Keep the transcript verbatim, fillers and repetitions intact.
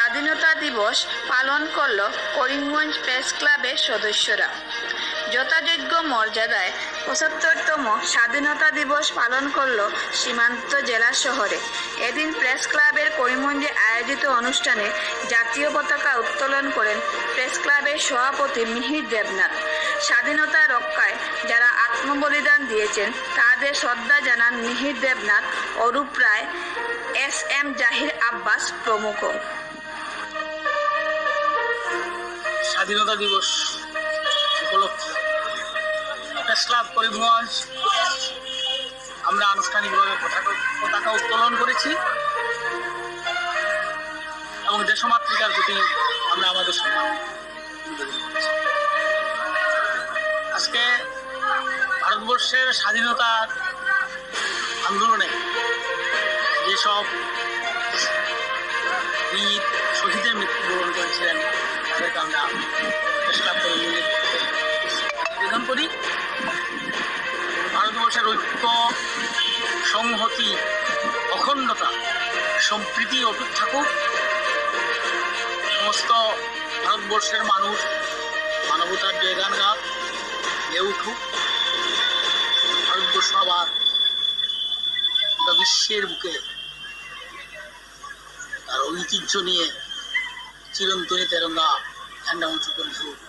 স্বাধীনতা দিবস পালন করল করিমগঞ্জ প্রেস ক্লাবের সদস্যরা। যথাযোগ্য মর্যাদায় পঁচাত্তরতম স্বাধীনতা দিবস পালন করল সীমান্ত জেলা শহরে। এদিন প্রেস ক্লাবের করিমগঞ্জে আয়োজিত অনুষ্ঠানে জাতীয় পতাকা উত্তোলন করেন প্রেস ক্লাবের সভাপতি মিহির দেবনাথ। স্বাধীনতা রক্ষায় যারা আত্মবলিদান দিয়েছেন তাদের শ্রদ্ধা জানান মিহির দেবনাথ, অরূপ রায়, এস এম জাহির আব্বাস প্রমুখ। স্বাধীনতা দিবস উপলক্ষে প্রেস ক্লাব করিমগঞ্জ আমরা আনুষ্ঠানিকভাবে পতাকা পতাকা উত্তোলন করেছি এবং দেশমাতৃকার প্রতি আমরা আমাদের সম্মান নিবেদন করেছি। আজকে ভারতবর্ষের স্বাধীনতার আন্দোলনে যেসব বীর শহীদের মৃত্যুবরণ করেছিলেন তাদেরকে আমরা প্রেস ক্লাব করিমগঞ্জের নিবেদন করি। ভারতবর্ষের ঐক্য, সংহতি, অখণ্ডতা, সম্প্রীতি অটুট থাকুক। সমস্ত ভারতবর্ষের মানুষ মানবতার জয়গান গান গেয়ে উঠুক। ভারতবর্ষ আবার বিশ্বের বুকে তার ঐতিহ্য নিয়ে চিরন্তনী তেরঙ্গা ঝান্ডা উঁচু করে উঠুক।